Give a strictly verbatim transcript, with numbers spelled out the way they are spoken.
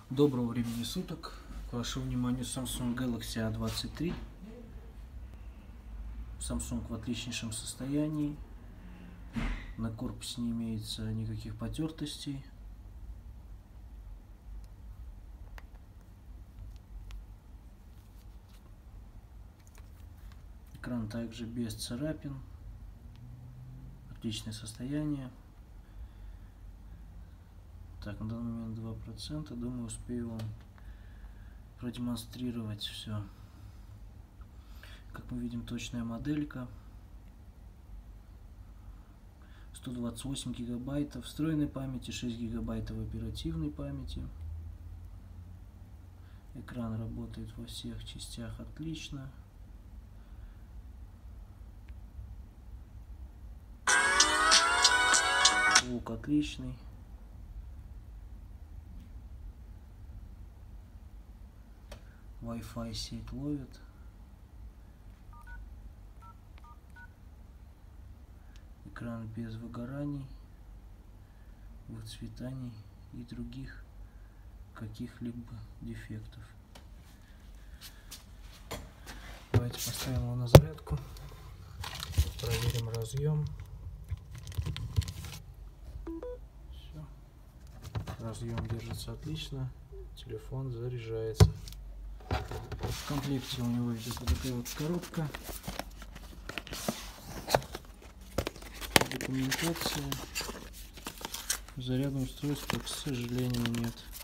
Доброго времени суток. К вашему вниманию Samsung Galaxy A двадцать три. Samsung в отличнейшем состоянии. На корпусе не имеется никаких потертостей. Экран также без царапин. Отличное состояние. Так, на данный момент два процента. Думаю, успею вам продемонстрировать все. Как мы видим, точная моделька. сто двадцать восемь гигабайтов встроенной памяти, шесть гигабайтов оперативной памяти. Экран работает во всех частях отлично. Звук отличный. Wi-Fi сеть ловит. Экран без выгораний, выцветаний и других каких-либо дефектов. Давайте поставим его на зарядку. Проверим разъем. Все. Разъем держится отлично. Телефон заряжается. В комплекте у него идет вот такая вот коробка. Документация. Зарядного устройства, к сожалению, нет.